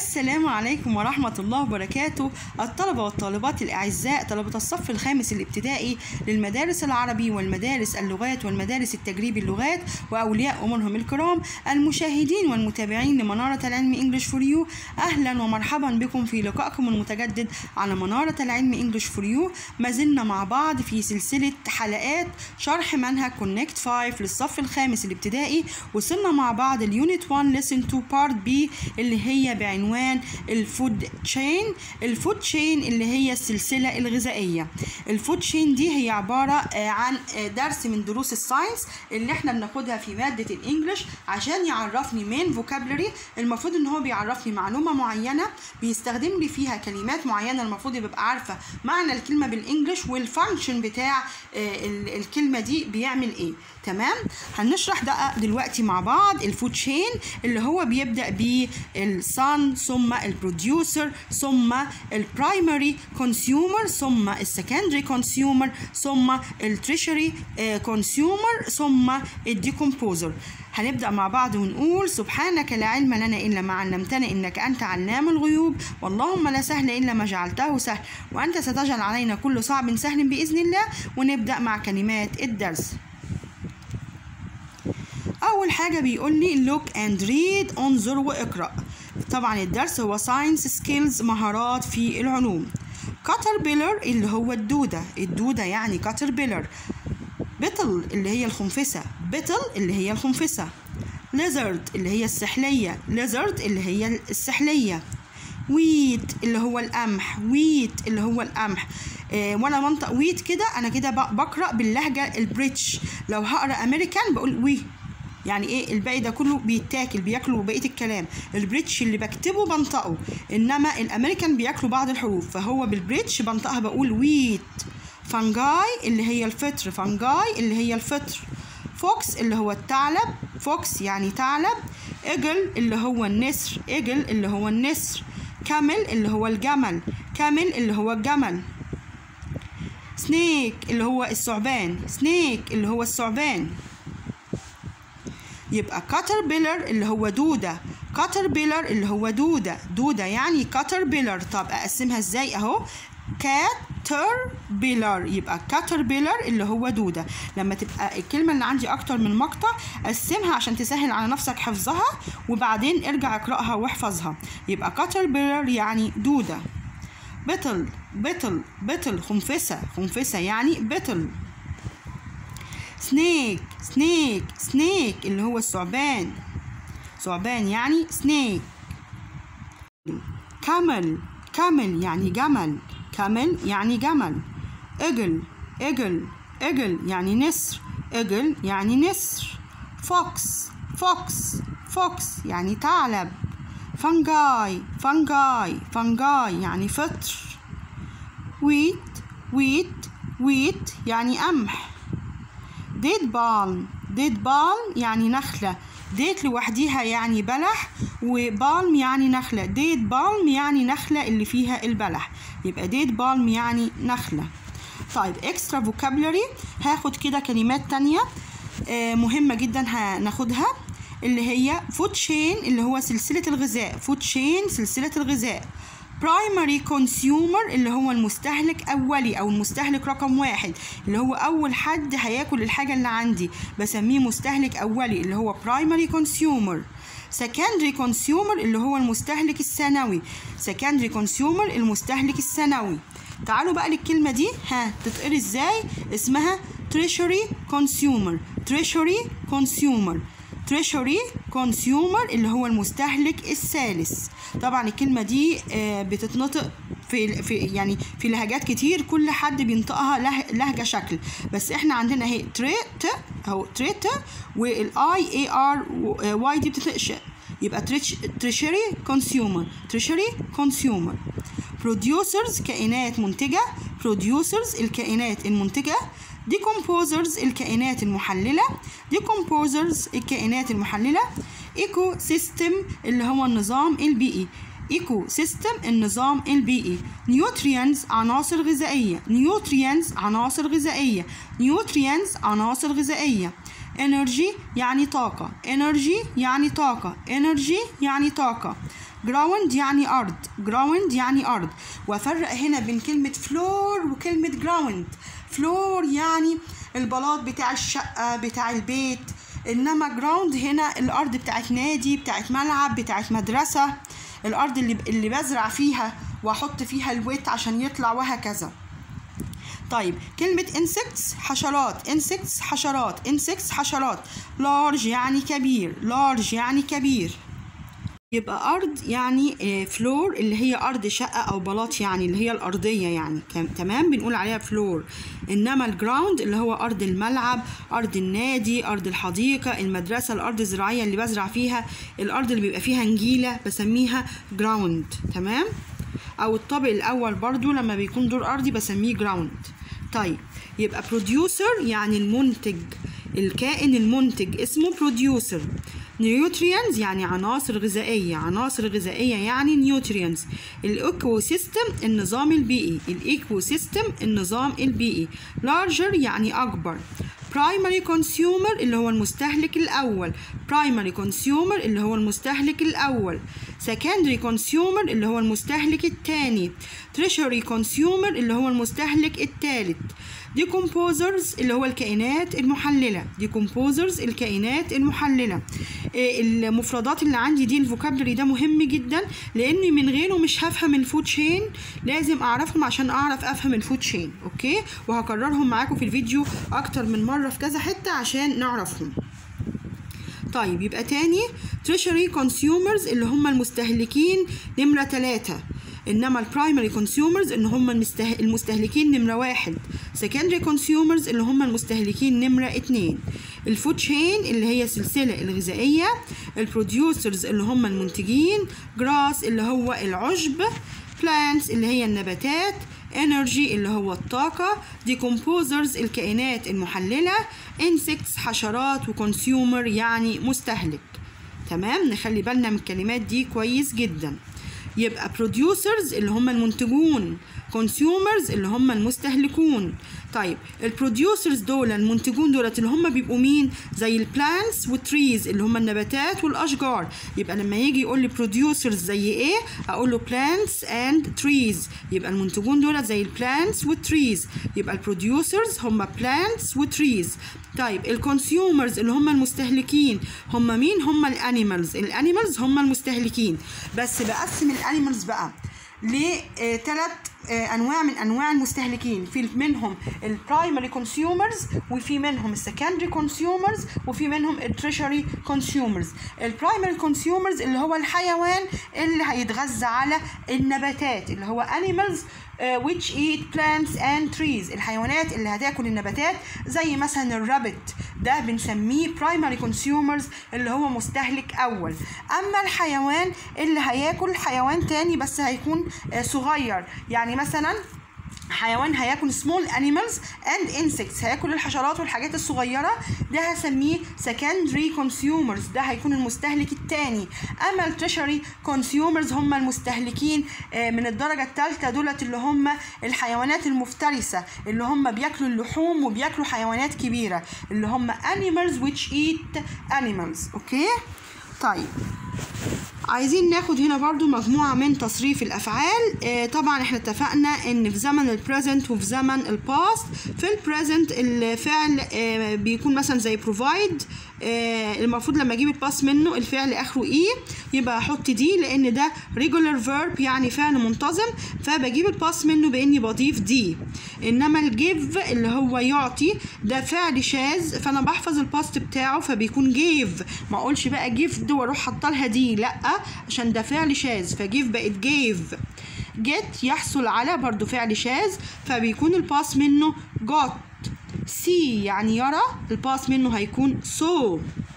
السلام عليكم ورحمة الله وبركاته. الطلبة والطالبات الأعزاء، طلبة الصف الخامس الابتدائي للمدارس العربي والمدارس اللغات والمدارس التجريبي اللغات وأولياء أمورهم الكرام، المشاهدين والمتابعين لمنارة العلم إنجلش فور يو، أهلا ومرحبا بكم في لقائكم المتجدد على منارة العلم إنجلش فور يو. ما زلنا مع بعض في سلسلة حلقات شرح منهج كونكت 5 للصف الخامس الابتدائي. وصلنا مع بعض اليونت 1 ليسن 2 بارت بي اللي هي بعنوان الفود تشين. الفود تشين اللي هي السلسلة الغذائية. الفود تشين دي هي عبارة عن درس من دروس الساينس اللي احنا بناخدها في مادة الانجليش عشان يعرفني مين فوكابلري. المفروض ان هو بيعرفني معلومة معينة، بيستخدم لي فيها كلمات معينة، المفروض يبقى عارفة معنى الكلمة بالانجليش والفانكشن بتاع الكلمة دي بيعمل ايه. تمام، هنشرح ده دلوقتي مع بعض. الفود تشين اللي هو بيبدأ بالصن، ثم البروديوسر، ثم البرايمري كونسيومر، ثم السكندري كونسيومر، ثم التريشري كونسيومر، ثم الديكومبوزر. هنبدأ مع بعض ونقول: سبحانك لا علم لنا إلا ما علمتنا إنك أنت علام الغيوب، واللهم لا سهل إلا ما جعلته سهل، وأنت ستجعل علينا كل صعب سهل بإذن الله. ونبدأ مع كلمات الدرس. أول حاجة بيقول لي look and read، انظر واقرأ. طبعا الدرس هو science skills، مهارات في العلوم. caterpillar اللي هو الدودة، الدودة يعني caterpillar. beetle اللي هي الخنفسة، beetle اللي هي الخنفسة. lizard اللي هي السحلية، lizard اللي هي السحلية. wheat اللي هو القمح، wheat اللي هو القمح. وانا منطق wheat كده انا كده بقرأ باللهجة البريتش. لو هقرأ امريكان بقول وي، يعني ايه الباقي ده كله بيتاكل، بياكلوا بقيه الكلام. البريتش اللي بكتبه بنطقه، انما الامريكان بياكلوا بعض الحروف، فهو بالبريتش بنطقها بقول ويت. فانجاي اللي هي الفطر، فانجاي اللي هي الفطر. فوكس اللي هو الثعلب، فوكس يعني ثعلب. ايجل اللي هو النسر، ايجل اللي هو النسر. كامل اللي هو الجمل، كامل اللي هو الجمل. سنيك اللي هو الثعبان، سنيك اللي هو الثعبان. يبقى caterpillar اللي هو دودة، caterpillar اللي هو دودة، دودة يعني caterpillar. طب أقسمها ازاي؟ اهو caterpillar، يبقى caterpillar اللي هو دودة. لما تبقى الكلمة اللي عندي أكتر من مقطع قسمها عشان تسهل على نفسك حفظها، وبعدين ارجع اقرأها واحفظها. يبقى caterpillar يعني دودة. beetle، beetle، beetle خنفسة، خنفسة يعني beetle. سنيك، سنيك، سنيك اللي هو الثعبان، ثعبان يعني سنيك. كامل، كامل يعني جمل، كامل يعني جمل. ايجل، ايجل، ايجل يعني نسر، ايجل يعني نسر. فوكس، فوكس، فوكس يعني ثعلب. فانجاي، فانجاي، فانجاي يعني فطر. ويت، ويت، ويت يعني قمح. ديت بالم، ديت بالم يعني نخلة، ديت لوحديها يعني بلح، وبالم يعني نخلة. ديت بالم يعني نخلة اللي فيها البلح، يبقى ديت بالم يعني نخلة. طيب اكسترا فوكابلري، هاخد كده كلمات تانية مهمة جدا هناخدها، اللي هي فود تشين اللي هو سلسلة الغذاء، فود تشين سلسلة الغذاء. برايمري كونسيومر اللي هو المستهلك أولي أو المستهلك رقم واحد، اللي هو أول حد هياكل الحاجة اللي عندي بسميه مستهلك أولي اللي هو برايمري كونسيومر. سكندري كونسيومر اللي هو المستهلك الثانوي، سكندري كونسيومر المستهلك الثانوي. تعالوا بقى للكلمة دي، تتقري ازاي؟ اسمها تريشري كونسيومر، تريشري كونسيومر، تريشري كونسيومر اللي هو المستهلك الثالث. طبعا الكلمة دي بتتنطق في يعني في لهجات كتير، كل حد بينطقها لهجة شكل، بس احنا عندنا اهي تريت اهو تريت، والاي اي ار واي دي بتتنطق، يبقى تريشري كونسيومر، تريشري كونسيومر. بروديوسرز كائنات منتجة، بروديوسرز الكائنات المنتجة. decomposers الكائنات المحللة، decomposers الكائنات المحللة. ايكو سيستم اللي هو النظام البيئي، ايكو سيستم النظام البيئي. نيوترينز عناصر غذائية، نيوترينز عناصر غذائية، نيوترينز عناصر غذائية. energy يعني طاقة، energy يعني طاقة، energy يعني طاقة. ground يعني أرض، ground يعني أرض. وأفرق هنا بين كلمة floor وكلمة ground. floor يعني البلاط بتاع الشقة بتاع البيت، إنما ground هنا الأرض بتاعت نادي، بتاعت ملعب، بتاعت مدرسة، الأرض اللي بزرع فيها وأحط فيها الويت عشان يطلع وهكذا. طيب كلمة insects حشرات، insects حشرات، insects حشرات. large يعني كبير، large يعني كبير. يبقى أرض يعني فلور اللي هي أرض شقة أو بلاط يعني اللي هي الأرضية يعني تمام بنقول عليها فلور. إنما الجراوند اللي هو أرض الملعب، أرض النادي، أرض الحديقة، المدرسة، الأرض الزراعية اللي بزرع فيها، الأرض اللي بيبقى فيها نجيلة بسميها جراوند. تمام. أو الطابق الأول برضو لما بيكون دور أرضي بسميه جراوند. طيب يبقى producer يعني المنتج، الكائن المنتج اسمه producer. nutrients يعني عناصر غذائية، عناصر غذائية يعني nutrients. الايكو سيستم النظام البيئي، الايكو سيستم النظام البيئي. larger يعني أكبر. primary consumer اللي هو المستهلك الأول، primary consumer اللي هو المستهلك الأول. secondary consumer اللي هو المستهلك الثاني. tertiary consumer اللي هو المستهلك الثالث. decomposers اللي هو الكائنات المحللة، decomposers الكائنات المحللة. المفردات اللي عندي دي الفوكابلري ده مهم جدا لأني من غيره مش هفهم الفود تشين، لازم أعرفهم عشان أعرف أفهم الفود تشين. أوكي، وهكررهم معاكم في الفيديو أكتر من مرة في كذا حتة عشان نعرفهم. طيب يبقى تاني tertiary consumers اللي هم المستهلكين نمرة 3، إنما البرايمري كونسيومرز إن هم المستهلكين نمرة 1، سكندري كونسيومرز اللي هم المستهلكين نمرة 2. الفود تشين اللي هي السلسلة الغذائية، البروديوسرز اللي هم المنتجين، جراس اللي هو العشب، plants اللي هي النباتات، energy اللي هو الطاقة، decomposers الكائنات المحللة، insects حشرات، وconsumer يعني مستهلك. تمام، نخلي بالنا من الكلمات دي كويس جدا. يبقى producers اللي هم المنتجون، consumers اللي هم المستهلكون. طيب البروديوسرز دول المنتجون دولت اللي هم بيبقوا مين؟ زي البلانتس والتريز اللي هم النباتات والاشجار. يبقى لما يجي يقول لي بروديوسرز زي ايه اقول له plants and trees، يبقى المنتجون دولت زي البلانتس والتريز، يبقى البروديوسرز هم plants وتريز. طيب الكونسيومرز اللي هم المستهلكين هم مين؟ هم الانيمالز، الانيمالز هم المستهلكين. بس بقسم الانيمالز بقى لثلاث انواع من انواع المستهلكين، في منهم البرايمري كونسيومرز، وفي منهم السكندري كونسيومرز، وفي منهم التريشري كونسيومرز. البرايمري كونسيومرز اللي هو الحيوان اللي هيتغذى على النباتات اللي هو animals which eat plants and trees، الحيوانات اللي هتاكل النباتات زي مثلا الرابت، ده بنسميه primary consumers اللي هو مستهلك أول. أما الحيوان اللي هياكل حيوان تاني بس هيكون صغير، يعني مثلا حيوان هياكل small animals and insects، هياكل الحشرات والحاجات الصغيرة، ده هسميه secondary consumers، ده هيكون المستهلك الثاني. أما التريشري consumers هم المستهلكين من الدرجة الثالثة، دولت اللي هم الحيوانات المفترسة اللي هم بياكلوا اللحوم وبياكلوا حيوانات كبيرة اللي هم animals which eat animals. أوكي؟ طيب عايزين ناخد هنا برضو مجموعة من تصريف الأفعال. طبعا احنا اتفقنا ان في زمن البريزنت وفي زمن الباست. في البريزنت الفعل بيكون مثلا زي provide، المفروض لما اجيب الباست منه الفعل اخره اي يبقى احط دي لان ده regular verb يعني فعل منتظم، فبجيب الباست منه باني بضيف دي. انما الجيف اللي هو يعطي ده فعل شاذ، فانا بحفظ الباست بتاعه فبيكون جيف، ما اقولش بقى جيفد واروح حاطه دي، لا عشان ده فعل شاذ فجيف بقت جيف. get يحصل على برضو فعل شاذ فبيكون الباست منه got. see يعني يرى، الباست منه هيكون saw.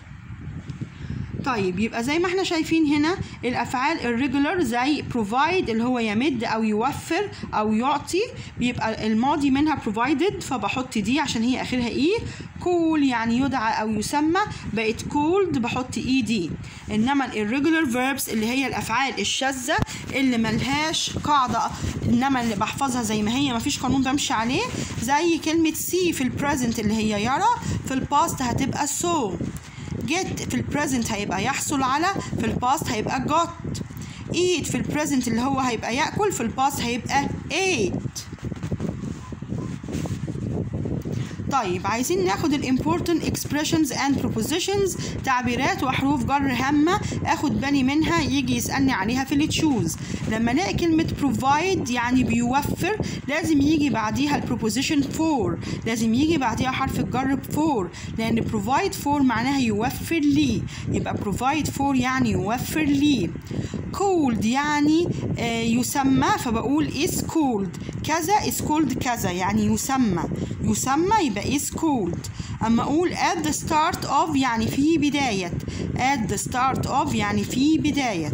طيب يبقى زي ما احنا شايفين هنا الافعال الريجولر زي provide اللي هو يمد او يوفر او يعطي، بيبقى الماضي منها provided فبحط دي عشان هي اخرها اي. call يعني يدعى او يسمى بقت called بحط اي دي. انما الirregular verbs اللي هي الافعال الشاذة اللي ملهاش قاعدة انما اللي بحفظها زي ما هي مفيش قانون بمشي عليه، زي كلمة see في البريزنت اللي هي يرى، في الباست هتبقى saw. get في البريزنت هيبقى يحصل على، في الباست هيبقى got. eat في البريزنت اللي هو هيبقى ياكل، في الباست هيبقى ate. طيب عايزين ناخد الامبورتنت expressions and prepositions، تعبيرات وحروف جر هامة اخد بالي منها يجي يسألني عليها في اللي تشوز. لما الاقي كلمة provide يعني بيوفر لازم يجي بعديها البروبوزيشن for، لازم يجي بعديها حرف الجر for، لأن provide for معناها يوفر لي، يبقى provide for يعني يوفر لي. cold يعني يسمى، فبقول is cold. كذا is called كذا يعني يسمى يبقى is called. أما أقول at the start of يعني في بداية، at the start of يعني في بداية.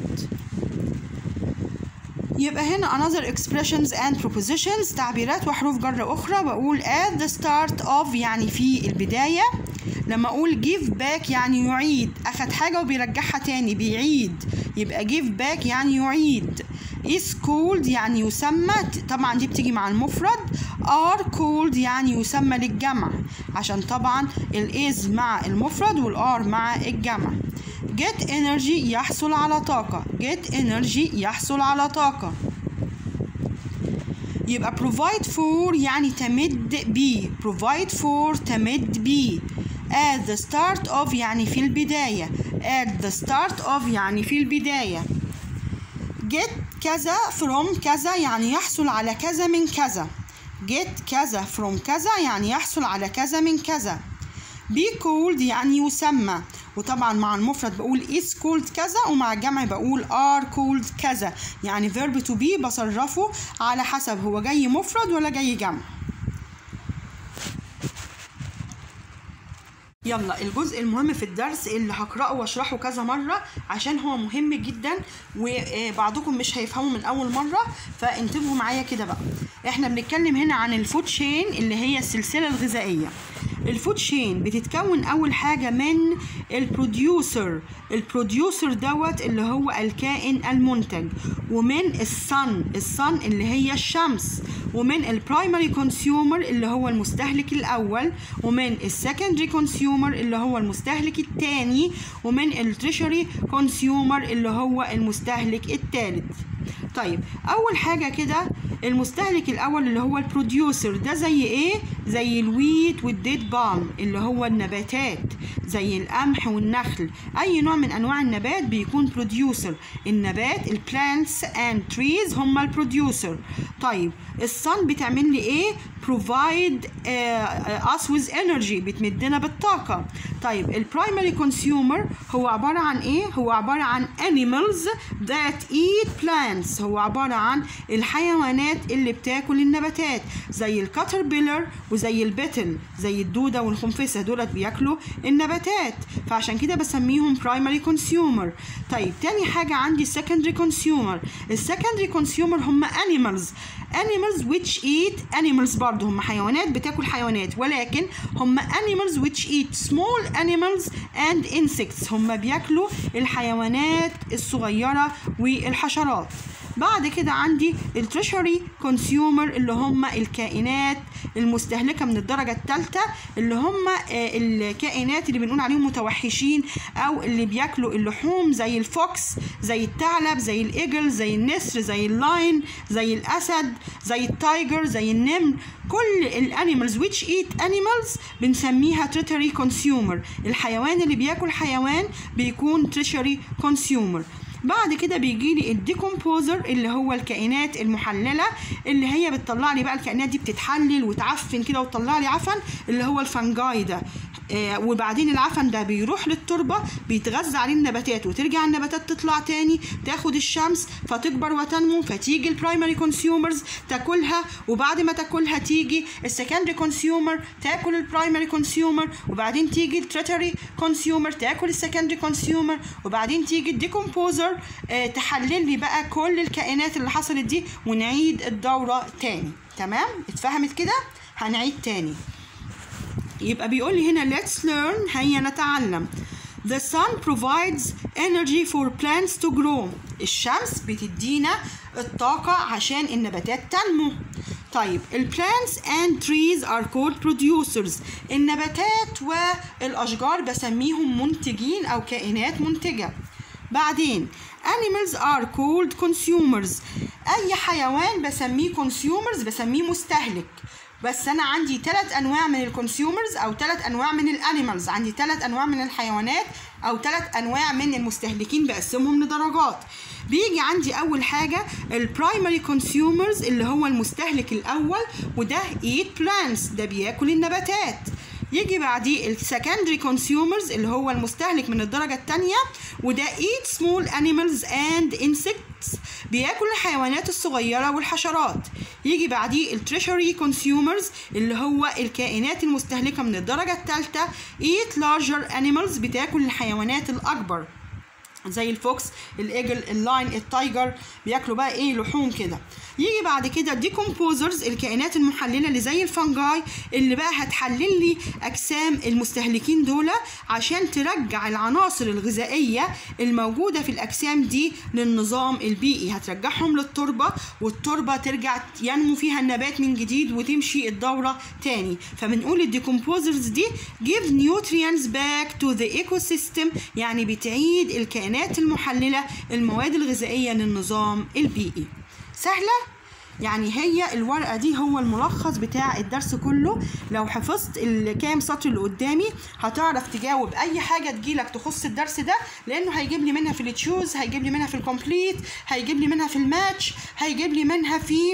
يبقى هنا another expressions and prepositions، تعبيرات وحروف جر أخرى. بقول at the start of يعني في البداية. لما أقول give back يعني يعيد، أخد حاجة وبيرجعها تاني بيعيد، يبقى give back يعني يعيد. is called يعني يسمى، طبعا دي بتيجي مع المفرد. are called يعني يسمى للجمع، عشان طبعا is مع المفرد والار مع الجمع. get energy يحصل على طاقة، get energy يحصل على طاقة. يبقى provide for يعني تمد بيه، provide for تمد بيه. at the start of يعني في البداية، at the start of يعني في البداية. get كذا from كذا يعني يحصل على كذا من كذا، get كذا from كذا يعني يحصل على كذا من كذا. be called يعني يسمى، وطبعا مع المفرد بقول is called كذا، ومع الجمع بقول are called كذا، يعني verb to be بصرفه على حسب هو جاي مفرد ولا جاي جمع. يلا الجزء المهم في الدرس اللي هقرأه واشرحه كذا مرة عشان هو مهم جدا وبعضكم مش هيفهمه من أول مرة، فانتبهوا معايا كده بقى. احنا بنتكلم هنا عن الفود تشين اللي هي السلسلة الغذائية. الفود تشين بتتكون أول حاجة من البروديوسر، البروديوسر دوت اللي هو الكائن المنتج، ومن الصن اللي هي الشمس، ومن البرايمري كونسيومر اللي هو المستهلك الأول، ومن السكندري كونسيومر اللي هو المستهلك الثاني، ومن التريشري كونسيومر اللي هو المستهلك الثالث. طيب أول حاجة كده المستهلك الأول اللي هو البروديوسر ده زي إيه؟ زي الويت والديت بالم اللي هو النباتات، زي القمح والنخل، أي نوع من أنواع النبات بيكون بروديوسر. النبات البلانتس اند تريز هم البروديوسر. طيب الصن بتعمل لي إيه؟ provide us with energy، بتمدنا بالطاقة. طيب البرايمري كونسيومر هو عبارة عن إيه؟ هو عبارة عن animals that eat plants، هو عبارة عن الحيوانات اللي بتاكل النباتات، زي الكاتربيلر وزي البيتل، زي الدودة والخنفسة، دولت بياكلوا النباتات، فعشان كده بسميهم primary consumer. طيب تاني حاجة عندي secondary consumer. السكندري كونسيومر هم animals which eat animals، برضه هم حيوانات بتاكل حيوانات، ولكن هم animals which eat small animals and insects، هم بياكلوا الحيوانات الصغيرة والحشرات. بعد كده عندي التريشري كونسيومر اللي هم الكائنات المستهلكة من الدرجة الثالثة، اللي هم الكائنات اللي بنقول عليهم متوحشين أو اللي بياكلوا اللحوم، زي الفوكس، زي الثعلب، زي الإيجل، زي النسر، زي اللاين، زي الأسد، زي التايجر، زي النمر. كل الانيمالز which eat animals بنسميها تريشري كونسيومر. الحيوان اللي بياكل حيوان بيكون تريشري كونسيومر. بعد كده بيجي لي الديكومبوزر اللي هو الكائنات المحلله، اللي هي بتطلع لي بقى الكائنات دي بتتحلل وتعفن كده وتطلع لي عفن، اللي هو الفنجاي ده. وبعدين العفن ده بيروح للتربه بيتغذى عليه النباتات، وترجع النباتات تطلع تاني تاخد الشمس فتكبر وتنمو، فتيجي البرايمري كونسيومرز تاكلها، وبعد ما تاكلها تيجي السكندري كونسيومر تاكل البرايمري كونسيومر، وبعدين تيجي التريشري كونسيومر تاكل السكندري كونسيومر، وبعدين تيجي الديكومبوزر تحلل لي بقى كل الكائنات اللي حصلت دي، ونعيد الدورة تاني. تمام؟ اتفهمت كده؟ هنعيد تاني. يبقى بيقول لي هنا let's learn، هيا نتعلم. The sun provides energy for plants to grow، الشمس بتدينا الطاقة عشان النباتات تنمو. طيب plants and trees are called producers، النباتات والأشجار بسميهم منتجين أو كائنات منتجة. بعدين animals are called consumers. أي حيوان بسميه consumers، بسميه مستهلك. بس أنا عندي 3 أنواع من الكونسيومرز أو 3 أنواع من الأنيمالز، عندي 3 أنواع من الحيوانات أو 3 أنواع من المستهلكين بقسمهم لدرجات. بيجي عندي أول حاجة البرايمري كونسيومرز اللي هو المستهلك الأول، وده eat plants، ده بياكل النباتات. يجي بعديه السكندري كونسيومرز اللي هو المستهلك من الدرجة الثانية، وده eat small animals and insects، بياكل الحيوانات الصغيرة والحشرات. يجي بعديه التريشري كونسيومرز اللي هو الكائنات المستهلكة من الدرجة الثالثة eat larger animals، بتاكل الحيوانات الأكبر زي الفوكس، الايجل، اللاين، التايجر، بياكلوا بقى ايه لحوم كده. يجي بعد كده ديكومبوزرز الكائنات المحلله اللي زي الفنجاي اللي بقى هتحلل لي اجسام المستهلكين دول عشان ترجع العناصر الغذائيه الموجوده في الاجسام دي للنظام البيئي، هترجعهم للتربه والتربه ترجع ينمو فيها النبات من جديد وتمشي الدوره تاني. فبنقول الديكومبوزرز دي give nutrients back to the ecosystem، يعني بتعيد الكائنات المحلله المواد الغذائيه للنظام البيئي. سهلة؟ يعني هي الورقة دي هو الملخص بتاع الدرس كله. لو حفظت الكام سطر اللي قدامي هتعرف تجاوب أي حاجة تجيلك تخص الدرس ده، لأنه هيجيب لي منها في التشوز، هيجيب لي منها في الكومبليت، هيجيب لي منها في الماتش، هيجيب لي منها في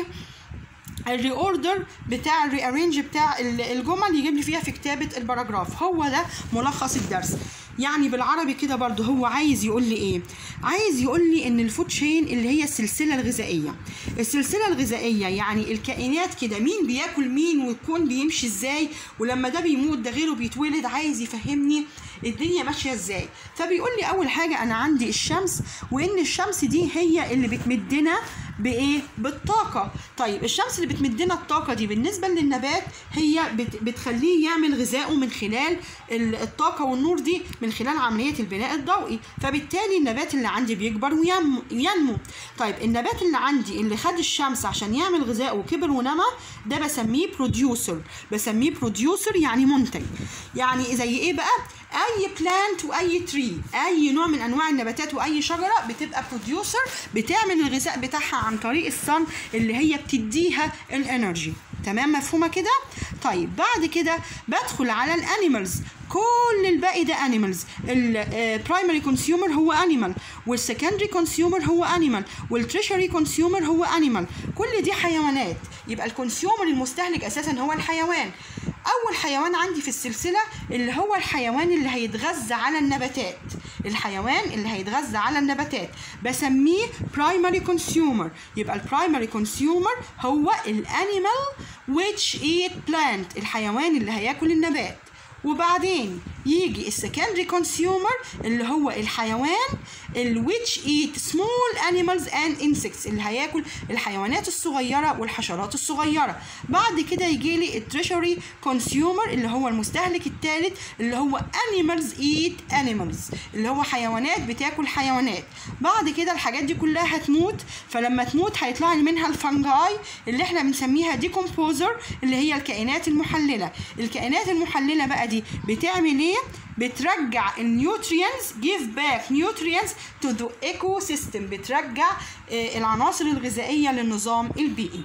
الري اوردر بتاع الري ارينج بتاع الجمل، يجيب لي فيها في كتابة الباراجراف. هو ده ملخص الدرس. يعني بالعربي كده برضو هو عايز يقول لي ايه؟ عايز يقول لي ان الفود تشين اللي هي السلسله الغذائيه. السلسله الغذائيه يعني الكائنات كده مين بياكل مين والكون بيمشي ازاي، ولما ده بيموت ده غيره بيتولد. عايز يفهمني الدنيا ماشيه ازاي. فبيقول لي اول حاجه انا عندي الشمس، وان الشمس دي هي اللي بتمدنا بايه؟ بالطاقه. طيب الشمس اللي بتمدنا الطاقه دي بالنسبه للنبات هي بتخليه يعمل غذائه من خلال الطاقه والنور دي، من خلال عمليه البناء الضوئي. فبالتالي النبات اللي عندي بيكبر وينمو. طيب النبات اللي عندي اللي خد الشمس عشان يعمل غذائه وكبر ونمى، ده بسميه بروديوسر. بسميه بروديوسر يعني منتج. يعني زي ايه بقى؟ اي بلانت واي تري، اي نوع من انواع النباتات واي شجره بتبقى بروديوسر، بتعمل الغذاء بتاعها عن طريق الصن اللي هي بتديها الانرجي. تمام؟ مفهومه كده؟ طيب بعد كده بدخل على الانيمالز. كل الباقي ده انيمالز. البرايمري كونسيومر هو انيمال، والسكندري كونسيومر هو انيمال، والتريشري كونسيومر هو انيمال. كل دي حيوانات. يبقى الكونسيومر المستهلك اساسا هو الحيوان. اول حيوان عندي في السلسله اللي هو الحيوان اللي هيتغذى على النباتات. الحيوان اللي هيتغذى على النباتات بسميه برايمري كونسيومر. يبقى البرايمري كونسيومر هو الانيمال which eat plant، الحيوان اللي هياكل النبات. وبعدين يجي السكندري كونسيومر اللي هو الحيوان which eat small animals and insects، اللي هياكل الحيوانات الصغيرة والحشرات الصغيرة. بعد كده يجي لي التريشري كونسيومر اللي هو المستهلك الثالث اللي هو animals eat animals، اللي هو حيوانات بتاكل حيوانات. بعد كده الحاجات دي كلها هتموت، فلما تموت هيطلع لي منها الفنجاي اللي احنا بنسميها ديكومبوزر اللي هي الكائنات المحللة. الكائنات المحللة بقى دي بتعمل ايه؟ بترجع النيوترينز، give back nutrients to the ecosystem، بترجع العناصر الغذائية للنظام البيئي.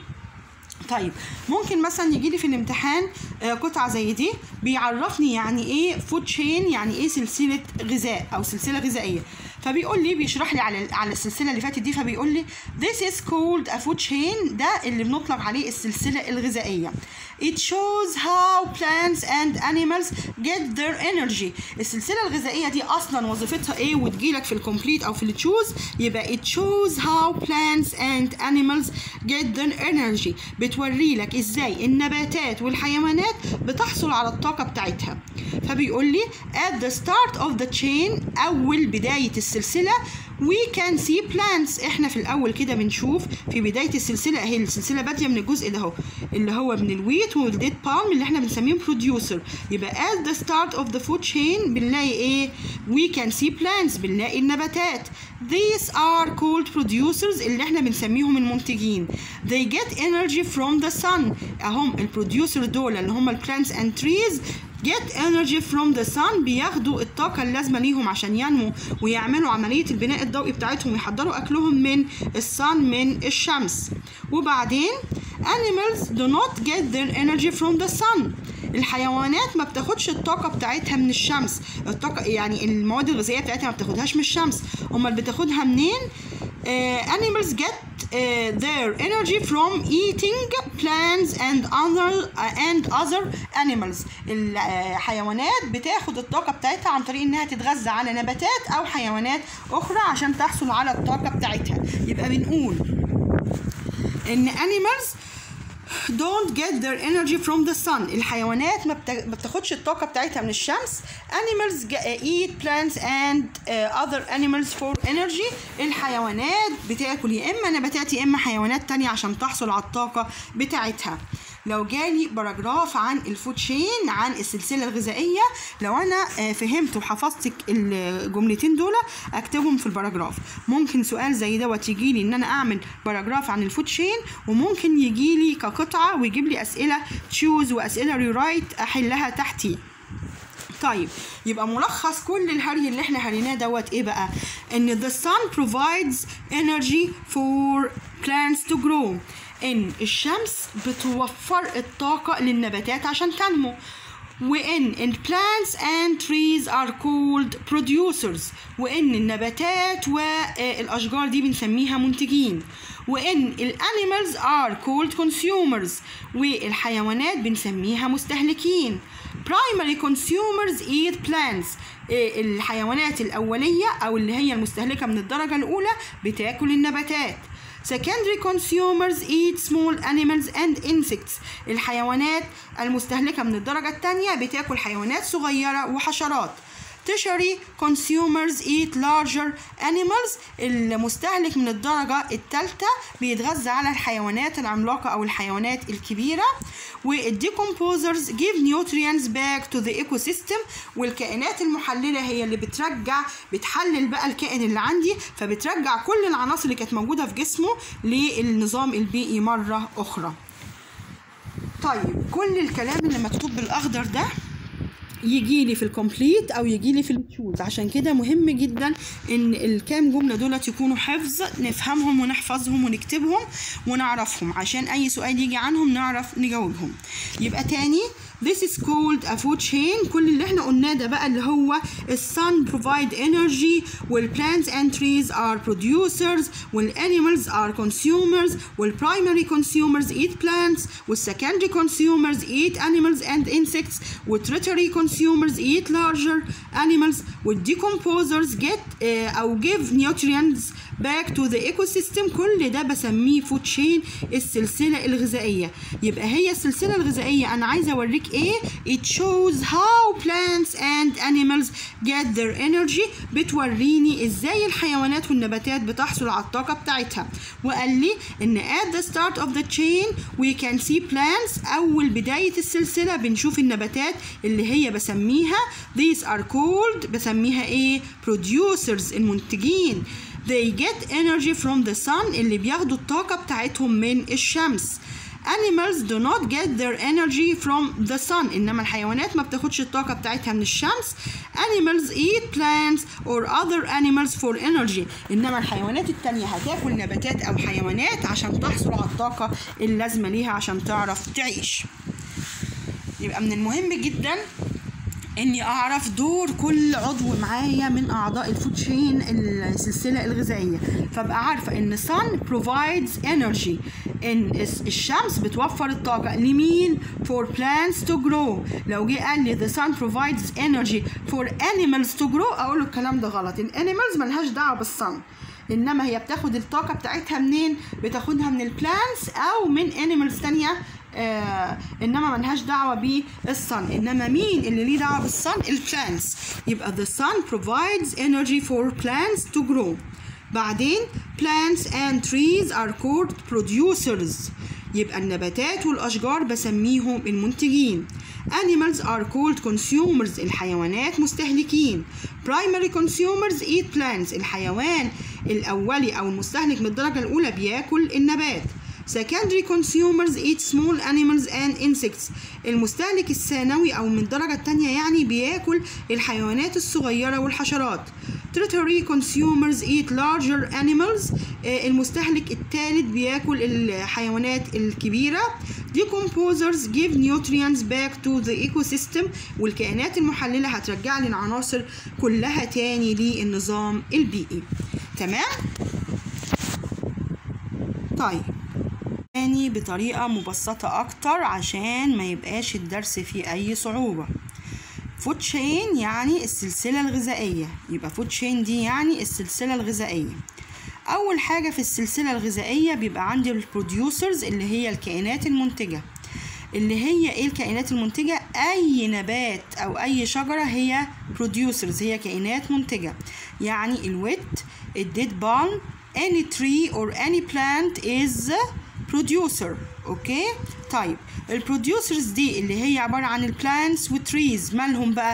طيب ممكن مثلا يجي لي في الامتحان قطعة زي دي بيعرفني يعني ايه فود تشين، يعني ايه سلسلة غذاء او سلسلة غذائية. فبيقول لي بيشرح لي على السلسلة اللي فاتت دي، فبيقول لي this is called a food chain، ده اللي بنطلق عليه السلسلة الغذائية. It shows how plants and animals get their energy. السلسلة الغذائية دي أصلا وظيفتها إيه؟ وتجيلك في الكومبليت أو في التشوز، يبقى it shows how plants and animals get their energy. بتوري لك إزاي النباتات والحيوانات بتحصل على الطاقة بتاعتها. فبيقول لي at the start of the chain، أول بداية السلسلة we can see plants. احنا في الاول كده بنشوف في بدايه السلسله اهي، السلسله باديه من الجزء ده اهو اللي هو من الويت والديت بالم اللي احنا بنسميهم بروديوسر. يبقى at the start of the food chain بنلاقي ايه؟ we can see plants، بنلاقي النباتات. these are called producers اللي احنا بنسميهم المنتجين. they get energy from the sun. اهم البروديوسر دول اللي هم البلانتس and trees get energy from the sun بياخدوا الطاقة اللازمة ليهم عشان ينمو ويعملوا عملية البناء الضوئي بتاعتهم ويحضروا أكلهم من الصن من الشمس. وبعدين animals do not get their energy from the sun. الحيوانات ما بتاخدش الطاقة بتاعتها من الشمس، الطاقة يعني المواد الغذائية بتاعتها ما بتاخدهاش من الشمس، أمال بتاخدها منين؟ Animals get their energy from eating plants and other animals. الحيوانات بتاخد الطاقة بتاعتها عن طريق إنها تتغذى على نباتات أو حيوانات أخرى عشان تحصل على الطاقة بتاعتها. يبقى بنقول إن animals don't get their energy from the sun. الحيوانات ما بتاخدش الطاقة بتاعتها من الشمس. Animals eat plants and other animals for energy. الحيوانات بتاكل يا إما نباتات يا إما حيوانات تانية عشان تحصل على الطاقة بتاعتها. لو جالي باراجراف عن الفود تشين، عن السلسلة الغذائية، لو أنا فهمت وحفظت الجملتين دول أكتبهم في الباراجراف. ممكن سؤال زي دوت يجيلي إن أنا أعمل باراجراف عن الفود تشين، وممكن يجيلي كقطعة ويجيب لي أسئلة تشوز وأسئلة ريرايت أحلها تحتي. طيب يبقى ملخص كل الهري اللي احنا هريناه دوت ايه بقى؟ ان the sun provides energy for plants to grow. ان الشمس بتوفر الطاقة للنباتات عشان تنمو. وإن plants and trees are called producers. وإن النباتات والأشجار دي بنسميها منتجين. وإن animals are called consumers. والحيوانات بنسميها مستهلكين. primary consumers eat plants. الحيوانات الأولية أو اللي هي المستهلكة من الدرجة الأولى بتاكل النباتات. secondary consumers eat small animals and insects. الحيوانات المستهلكة من الدرجة الثانية بتاكل حيوانات صغيرة وحشرات. tertiary consumers eat larger animals. المستهلك من الدرجة الثالثة بيتغذى على الحيوانات العملاقة أو الحيوانات الكبيرة. والديكمبوزرز give nutrients back to the ecosystem. والكائنات المحللة هي اللي بتحلل بقى الكائن اللي عندي، فبترجع كل العناصر اللي كانت موجودة في جسمه للنظام البيئي مرة أخرى. طيب كل الكلام اللي مكتوب بالأخضر ده يجي لي في الكومبليت او يجي لي في التشوز، عشان كده مهم جدا ان الكام جمله دولت يكونوا حفظ، نفهمهم ونحفظهم ونكتبهم ونعرفهم عشان اي سؤال يجي عنهم نعرف نجاوبهم. يبقى تاني this is called a food chain. كل اللي احنا قلناه ده بقى اللي هو الsun provide energy، والplants and trees are producers، والanimals are consumers، والprimary consumers eat plants، والsecondary consumers eat animals and insects، والtertiary consumers eat larger animals، والdecomposers get أو give nutrients back to the ecosystem. كل ده بسميه food chain، السلسلة الغذائية. يبقى هي السلسلة الغذائية أنا عايزة أوريك إيه؟ It shows how plants and animals get their energy. بتوريني إزاي الحيوانات والنباتات بتحصل على الطاقة بتاعتها. وقال لي إن at the start of the chain we can see plants. أول بداية السلسلة بنشوف النباتات اللي هي بسميها these are called، بسميها إيه؟ producers، المنتجين. They get energy from the sun، اللي بياخدوا الطاقة بتاعتهم من الشمس. Animals do not get their energy from the sun. إنما الحيوانات ما بتاخدش الطاقة بتاعتها من الشمس. Animals eat plants or other animals for energy. إنما الحيوانات التانية هتاكل نباتات أو حيوانات عشان تحصل على الطاقة اللازمة ليها عشان تعرف تعيش. يبقى من المهم جدا اني اعرف دور كل عضو معايا من اعضاء الفود تشين، السلسله الغذائيه، فابقى عارفه ان sun provides energy، ان الشمس بتوفر الطاقه لمين؟ for plants to grow. لو جه قال لي the sun provides energy for animals to grow اقول له الكلام ده غلط. الانيمالز ملهاش دعوه بالصن، انما هي بتاخد الطاقه بتاعتها منين؟ بتاخدها من البلانتس او من انيمالز تانية، انما ملهاش دعوه بالصن. انما مين اللي ليه دعوه بالصن؟ البلانتس. يبقى the sun provides energy for plants to grow. بعدين plants and trees are called producers. يبقى النباتات والاشجار بسميهم المنتجين. Animals are called consumers. الحيوانات مستهلكين. Primary consumers eat plants. الحيوان الأولي أو المستهلك من الدرجة الأولى بياكل النبات. secondary consumers eat small animals and insects. المستهلك الثانوي أو من الدرجة التانية يعني بياكل الحيوانات الصغيرة والحشرات. tertiary consumers eat larger animals. المستهلك الثالث بياكل الحيوانات الكبيرة. decomposers give nutrients back to the ecosystem. والكائنات المحللة هترجع لي العناصر كلها تاني للنظام البيئي. تمام؟ طيب تاني بطريقة مبسطة أكتر عشان ما يبقاش الدرس فيه أي صعوبة. فود تشين يعني السلسلة الغذائية، يبقى فود تشين دي يعني السلسلة الغذائية. أول حاجة في السلسلة الغذائية بيبقى عندي البروديوسرز اللي هي الكائنات المنتجة. اللي هي ايه الكائنات المنتجة؟ أي نبات أو أي شجرة هي بروديوسرز، هي كائنات منتجة. يعني الويت، الديد بالم، any tree or any plant is producer. اوكي؟ طيب البروديوسرز دي اللي هي عبارة عن البلانتس والتريز مالهم بقى؟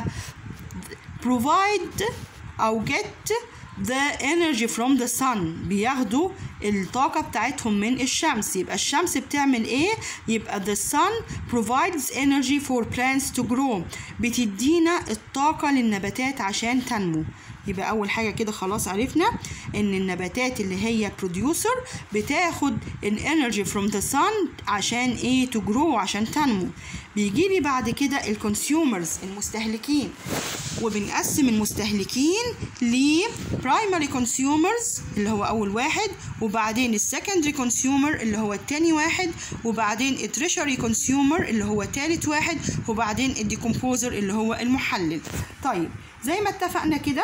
provide أو get the energy from the sun. بياخدوا الطاقة بتاعتهم من الشمس. يبقى الشمس بتعمل ايه؟ يبقى the sun provides energy for plants to grow. بتدينا الطاقة للنباتات عشان تنمو. يبقى أول حاجة كده خلاص عرفنا إن النباتات اللي هي producer بتاخد energy from the sun عشان ايه؟ to grow، عشان تنمو. بيجيلي بعد كده الكونسيومرز المستهلكين، وبنقسم المستهلكين ل primary consumers اللي هو أول واحد، وبعدين السكندري كونسيومر اللي هو التاني واحد، وبعدين التريشري كونسيومر اللي هو التالت واحد، وبعدين الديكومبوزر اللي هو المحلل. طيب زي ما اتفقنا كده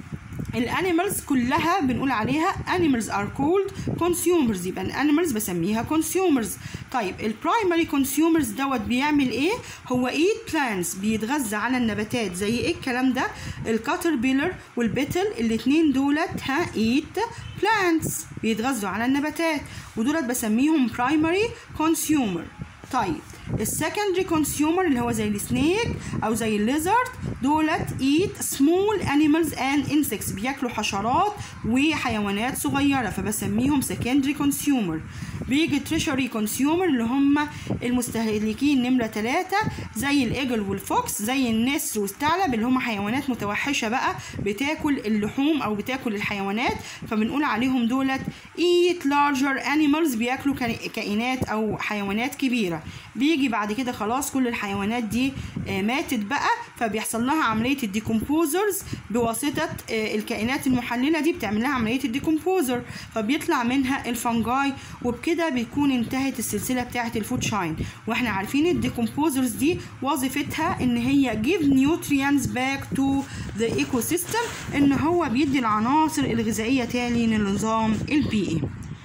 الانيمالز كلها بنقول عليها animals are called consumers. يبقى الانيمالز بسميها consumers. طيب البرايمري consumers دوت بيعمل ايه؟ هو eat plants، بيتغذى على النباتات. زي ايه الكلام ده؟ الكاتربيلر والبيتل الاتنين دولت eat plants، بيتغذوا على النباتات، ودولت بسميهم primary consumer. طيب السكندري كونسيومر اللي هو زي السنيك او زي الليزرد دولت eat small animals and insects، بياكلوا حشرات وحيوانات صغيره فبسميهم secondary consumer. بيجي tertiary consumer اللي هم المستهلكين نمره 3 زي الايجل والفوكس، زي النسر والثعلب اللي هم حيوانات متوحشه بقى بتاكل اللحوم او بتاكل الحيوانات، فبنقول عليهم دولت eat larger animals، بياكلوا كائنات او حيوانات كبيره. بيجي بعد كده خلاص كل الحيوانات دي ماتت بقى، فبيحصل لها عمليه الديكومبوزرز بواسطه الكائنات المحلله دي، بتعمل لها عمليه الديكومبوزر فبيطلع منها الفنجاي، وبكده بيكون انتهت السلسله بتاعه الفود تشين. واحنا عارفين الديكومبوزرز دي وظيفتها ان هي give nutrients back to the ecosystem، ان هو بيدي العناصر الغذائيه تاني للنظام البيئي.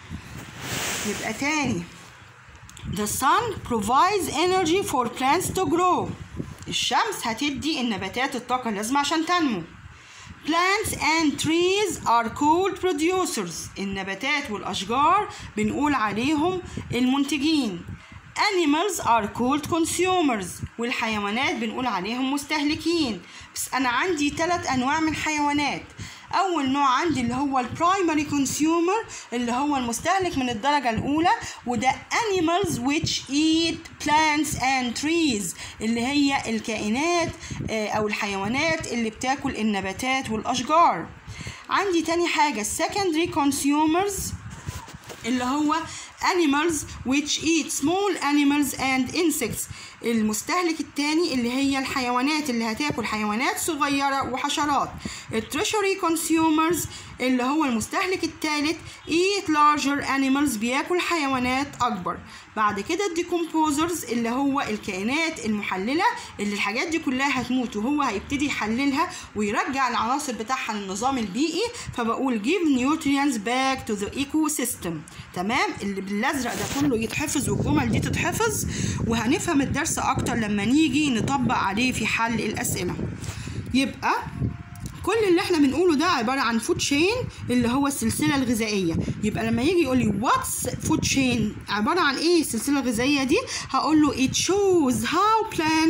يبقى تاني The sun provides energy for plants to grow. الشمس هتدي النباتات الطاقة اللازمة عشان تنمو. Plants and trees are called producers. النباتات والأشجار بنقول عليهم المنتجين. Animals are called consumers. والحيوانات بنقول عليهم مستهلكين. بس أنا عندي 3 أنواع من حيوانات. أول نوع عندي اللي هو البرايمري كونسيومر اللي هو المستهلك من الدرجة الأولى، وده animals which eat plants and trees اللي هي الكائنات أو الحيوانات اللي بتاكل النباتات والأشجار. عندي تاني حاجة secondary consumers اللي هو animals which eat small animals and insects. المستهلك الثاني اللي هي الحيوانات اللي هتاكل حيوانات صغيرة وحشرات. التريشري كونسيومرز اللي هو المستهلك الثالث eat larger animals، بياكل حيوانات أكبر. بعد كده الديكومبوزرز اللي هو الكائنات المحللة اللي الحاجات دي كلها هتموت وهو هيبتدي يحللها ويرجع العناصر بتاعها للنظام البيئي، فبقول give nutrients back to the ecosystem. تمام؟ اللي بالازرق ده كله يتحفظ والجمل دي تتحفظ، وهنفهم الدرس اكتر لما نيجي نطبق عليه في حل الاسئله. يبقى كل اللي احنا بنقوله ده عباره عن فود تشين اللي هو السلسله الغذائيه. يبقى لما يجي يقول لي واتس فود تشين عباره عن ايه السلسله الغذائيه دي، هقول له it shows how plants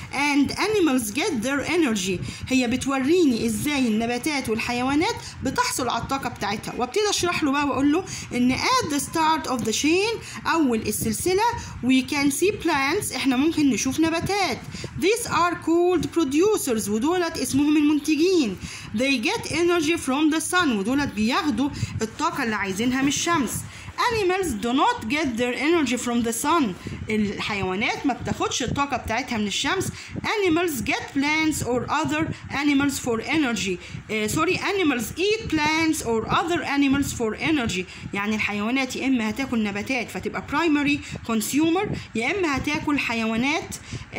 and animals get their energy. هي بتوريني ازاي النباتات والحيوانات بتحصل على الطاقة بتاعتها. وابتدي اشرح له بقى واقول له ان at the start of the chain اول السلسلة we can see plants احنا ممكن نشوف نباتات. These are called producers ودولت اسمهم المنتجين. They get energy from the sun ودولت بياخدوا الطاقة اللي عايزينها من الشمس. Animals do not get their energy from the sun. الحيوانات ما بتاخدش الطاقة بتاعتها من الشمس. Animals get plants or other animals for energy. Animals eat plants or other animals for energy. يعني الحيوانات يا إما هتاكل نباتات فتبقى primary consumer يا إما هتاكل حيوانات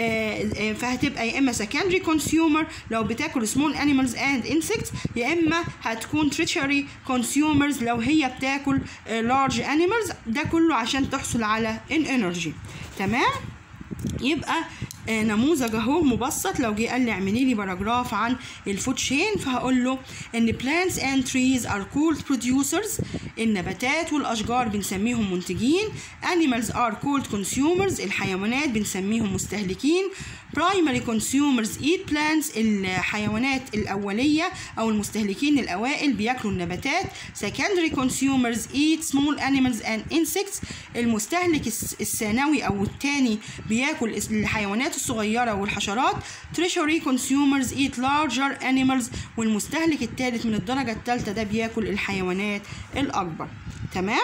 فهتبقى يا إما secondary consumer لو بتاكل small animals and insects يا إما هتكون tertiary consumers لو هي بتاكل large animals. ده كله عشان تحصل على energy. تمام؟ يبقى نموذج اهو مبسط. لو جه قال لي اعملي لي باراجراف عن الفود تشين فهقول له ان plants and trees are called producers. النباتات والاشجار بنسميهم منتجين. animals are called consumers. الحيوانات بنسميهم مستهلكين. primary consumers eat plants. الحيوانات الاوليه او المستهلكين الاوائل بياكلوا النباتات. secondary consumers eat small animals and insects. المستهلك الثانوي او الثاني بياكل الحيوانات الصغيرة والحشرات. tertiary consumers eat larger animals. والمستهلك الثالث من الدرجة الثالثة ده بياكل الحيوانات الأكبر. تمام؟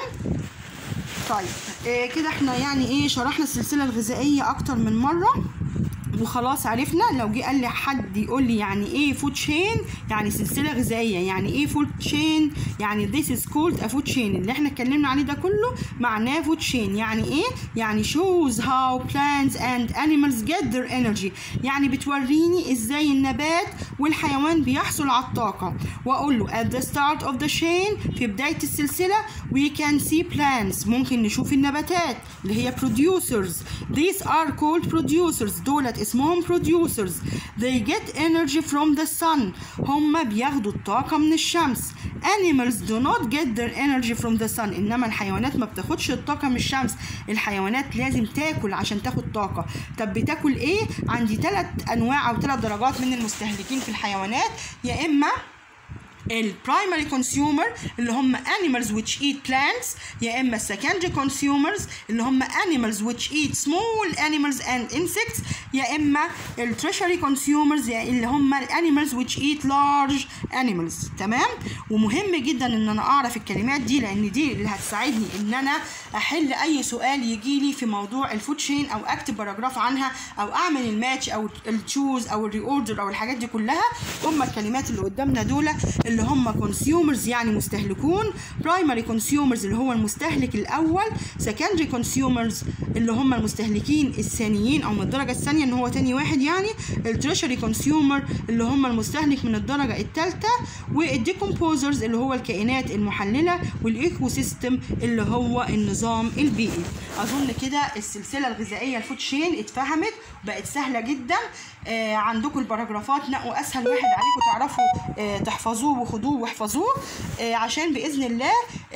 طيب كده احنا يعني شرحنا السلسلة الغذائية أكتر من مرة وخلاص عرفنا. لو جه قال لي حد يقول لي يعني ايه فود تشين يعني سلسله غذائيه، يعني ايه فود تشين يعني this is called a food chain. اللي احنا اتكلمنا عليه ده كله معناه فود تشين. يعني ايه؟ يعني shows how plants and animals get their energy. يعني بتوريني ازاي النبات والحيوان بيحصل على الطاقه. واقول له at the start of the chain في بدايه السلسله we can see plants ممكن نشوف النباتات اللي هي producers. these are called producers دولت اسمهم producers. they get energy from the sun هم بياخدوا الطاقة من الشمس. animals do not get their energy from the sun. إنما الحيوانات ما بتاخدش الطاقة من الشمس. الحيوانات لازم تاكل عشان تاخد طاقة. طب بتاكل إيه؟ عندي 3 أنواع أو 3 درجات من المستهلكين في الحيوانات. يا إما البرايمري كونسيومر اللي هم animals which eat plants يا اما secondary consumers اللي هم animals which eat small animals and insects يا اما التريشري consumers اللي هم animals which eat large animals. تمام؟ ومهم جدا ان انا اعرف الكلمات دي لان دي اللي هتساعدني ان انا احل اي سؤال يجي لي في موضوع الفود تشين او اكتب باراجراف عنها او اعمل الماتش او التشوز او الري اوردر او الحاجات دي كلها. هم الكلمات اللي قدامنا دول اللي هم consumers يعني مستهلكون. primary consumers اللي هو المستهلك الأول. secondary consumers اللي هم المستهلكين الثانيين أو من الدرجة الثانية إن هو تاني واحد يعني. tertiary consumer اللي هم المستهلك من الدرجة الثالثة. والديكومبوزرز اللي هو الكائنات المحللة. والإيكو سيستم اللي هو النظام البيئي. أظن كده السلسلة الغذائية الفود تشين اتفهمت بقت سهلة جدا. عندكم الباراجرافات نقوا أسهل واحد عليكم تعرفوا تحفظوه وخدوه واحفظوه عشان بإذن الله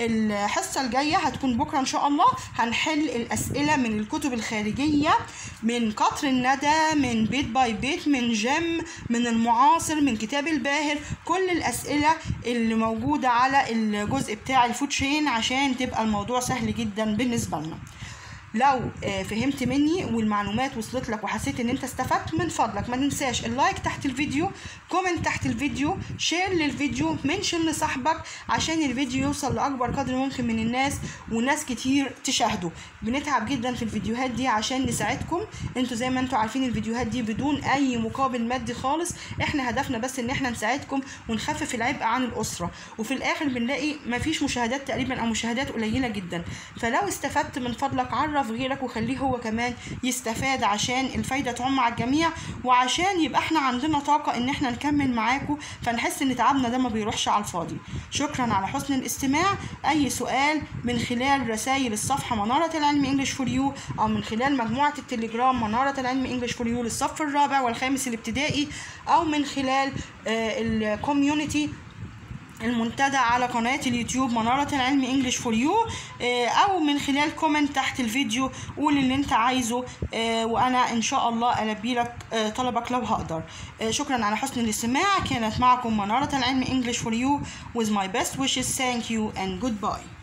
الحصة الجاية هتكون بكرة إن شاء الله هنحل الأسئلة من الكتب الخارجية من قطر الندى من بيت باي بيت من جيم من المعاصر من كتاب الباهر. كل الأسئلة اللي موجودة على الجزء بتاع الفود تشين عشان تبقى الموضوع سهل جدا بالنسبة لنا. لو فهمت مني والمعلومات وصلت لك وحسيت ان انت استفدت من فضلك ما تنساش اللايك تحت الفيديو، كومنت تحت الفيديو، شير للفيديو، منشن لصاحبك عشان الفيديو يوصل لاكبر قدر ممكن من الناس وناس كتير تشاهده. بنتعب جدا في الفيديوهات دي عشان نساعدكم. انتوا زي ما انتوا عارفين الفيديوهات دي بدون اي مقابل مادي خالص. احنا هدفنا بس ان احنا نساعدكم ونخفف العبء عن الاسره وفي الاخر بنلاقي مفيش مشاهدات تقريبا او مشاهدات قليله جدا. فلو استفدت من فضلك عرف غيرك وخليه هو كمان يستفاد عشان الفايدة تعم على الجميع وعشان يبقى احنا عندنا طاقة ان احنا نكمل معاكم فنحس ان تعبنا ده ما بيروحش على الفاضي. شكرا على حسن الاستماع. اي سؤال من خلال رسائل الصفحة منارة العلم انجلش فور يو او من خلال مجموعة التليجرام منارة العلم انجلش فور يو للصف الرابع والخامس الابتدائي او من خلال الكوميونتي المنتدى على قناة اليوتيوب منارة العلم انجلش فور يو، او من خلال كومنت تحت الفيديو قول اللي انت عايزه، وانا ان شاء الله البي لك طلبك لو هقدر. شكرا على حسن الاستماع. كانت معكم منارة العلم انجلش فور يو with my best wishes. Thank you and goodbye.